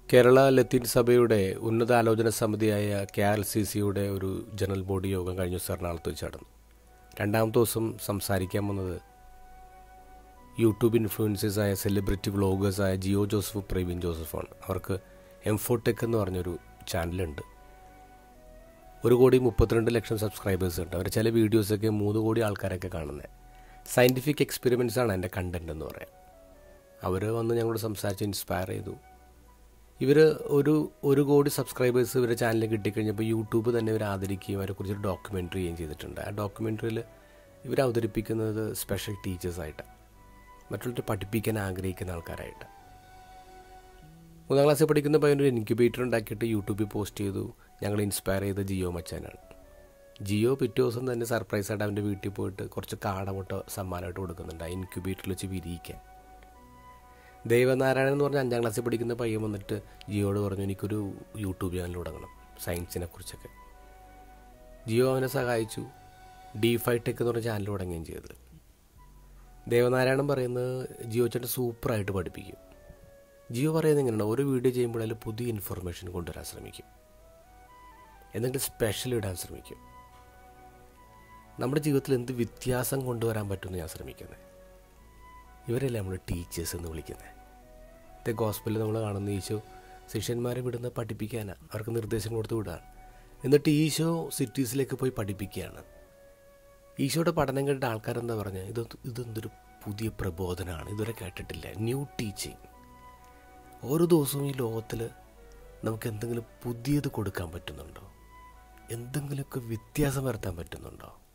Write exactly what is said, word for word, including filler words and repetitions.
കേരള ലത്തീൻ സഭയുടെ ഉന്നതാലോചന സമിതിയായ കെ ആർ എൽ സി സിയുടെ ഒരു ജനറൽ ബോഡി യോഗം കഴിഞ്ഞ ദിവസം എറണാകുളത്ത് വെച്ച് നടന്നു. രണ്ടാമത്തെ ദിവസം സംസാരിക്കാൻ വന്നത് യൂട്യൂബ് ഇൻഫ്ലുവൻസേഴ്സായ സെലിബ്രിറ്റി വ്ളോഗേഴ്സായ ജിയോ ജോസഫ്, പ്രവീൺ ജോസഫാണ്. അവർക്ക് എംഫോടെക് എന്ന് പറഞ്ഞൊരു ചാനലുണ്ട്. ഒരു കോടി മുപ്പത്തിരണ്ട് ലക്ഷം സബ്സ്ക്രൈബേഴ്സ് ഉണ്ട്. അവർ ചില വീഡിയോസൊക്കെ മൂന്ന് കോടി ആൾക്കാരൊക്കെ കാണുന്നത്. സയൻറ്റിഫിക് എക്സ്പെരിമെൻറ്റ്സാണ് എൻ്റെ കണ്ടൻറ് എന്ന് പറയാം. അവർ വന്ന് ഞങ്ങളോട് സംസാരിച്ച് ഇൻസ്പയർ ചെയ്തു. ഇവർ ഒരു ഒരു കോടി സബ്സ്ക്രൈബേഴ്സ് ഇവരുടെ ചാനലിൽ കിട്ടിക്കഴിഞ്ഞപ്പോൾ യൂട്യൂബ് തന്നെ ഇവർ ആദരിക്കുകയും അവരെക്കുറിച്ചൊരു ഡോക്യുമെൻ്ററി ചെയ്യുകയും ചെയ്തിട്ടുണ്ട്. ആ ഡോക്യുമെൻ്ററിയിൽ ഇവർ അവതരിപ്പിക്കുന്നത് സ്പെഷ്യൽ ടീച്ചേഴ്സായിട്ടാണ്, മറ്റുള്ളവരെ പഠിപ്പിക്കാൻ ആഗ്രഹിക്കുന്ന ആൾക്കാരായിട്ട്. മൂന്നാം ക്ലാസ്സിൽ പഠിക്കുന്ന പയ്യനൊരു ഇൻക്യുബേറ്റർ ഉണ്ടാക്കിയിട്ട് യൂട്യൂബിൽ പോസ്റ്റ് ചെയ്തു. ഞങ്ങൾ ഇൻസ്പയർ ചെയ്ത ജിയോ മച്ചാനാണ്. ജിയോ പിറ്റേ ദിവസം തന്നെ സർപ്രൈസായിട്ട് അവൻ്റെ വീട്ടിൽ പോയിട്ട് കുറച്ച് കാടമുട്ട സമ്മാനമായിട്ട് കൊടുക്കുന്നുണ്ട്, ആ ഇൻക്യുബേറ്ററിൽ വെച്ച് വിരിയിക്കാൻ. ദേവനാരായണൻ എന്ന് പറഞ്ഞാൽ അഞ്ചാം ക്ലാസ്സിൽ പഠിക്കുന്ന പയ്യൻ വന്നിട്ട് ജിയോട് പറഞ്ഞു, എനിക്കൊരു യൂട്യൂബ് ചാനൽ തുടങ്ങണം സയൻസിനെ കുറിച്ചൊക്കെ. ജിയോ അവനെ സഹായിച്ചു. ഡി ഫൈവ് ടെക് എന്ന് പറഞ്ഞ ചാനൽ തുടങ്ങുകയും ചെയ്തത്. ദേവനാരായണൻ പറയുന്നത് ജിയോ ചേട്ടൻ സൂപ്പറായിട്ട് പഠിപ്പിക്കും. ജിയോ പറയുന്നത് എങ്ങനെയാണ്, ഓരോ വീഡിയോ ചെയ്യുമ്പോൾ അതിൽ പുതിയ ഇൻഫർമേഷൻ കൊണ്ടുവരാൻ ശ്രമിക്കും, എന്തെങ്കിലും സ്പെഷ്യൽ ഇടാൻ ശ്രമിക്കും. നമ്മുടെ ജീവിതത്തിൽ എന്ത് വ്യത്യാസം കൊണ്ടുവരാൻ പറ്റുമെന്ന് ഞാൻ ശ്രമിക്കുന്നത്. ഇവരല്ലേ നമ്മൾ ടീച്ചേഴ്സ് എന്ന് വിളിക്കുന്നത്. ഇത് ഗോസ്പലിൽ നമ്മൾ കാണുന്ന ഈശോ ശിഷ്യന്മാരെ വിടുന്ന പഠിപ്പിക്കാനാണ്, അവർക്ക് നിർദ്ദേശം കൊടുത്ത് വിടാണ്. എന്നിട്ട് ഈശോ സിറ്റീസിലേക്ക് പോയി പഠിപ്പിക്കുകയാണ്. ഈശോയുടെ പഠനം കേട്ട ആൾക്കാരെന്താ പറഞ്ഞത്, ഇത് ഇതെന്തൊരു പുതിയ പ്രബോധനമാണ്, ഇതുവരെ കേട്ടിട്ടില്ല, ന്യൂ ടീച്ചിങ്. ഓരോ ദിവസവും ഈ ലോകത്തിൽ നമുക്ക് എന്തെങ്കിലും പുതിയത് കൊടുക്കാൻ പറ്റുന്നുണ്ടോ, എന്തെങ്കിലുമൊക്കെ വ്യത്യാസം വരുത്താൻ പറ്റുന്നുണ്ടോ?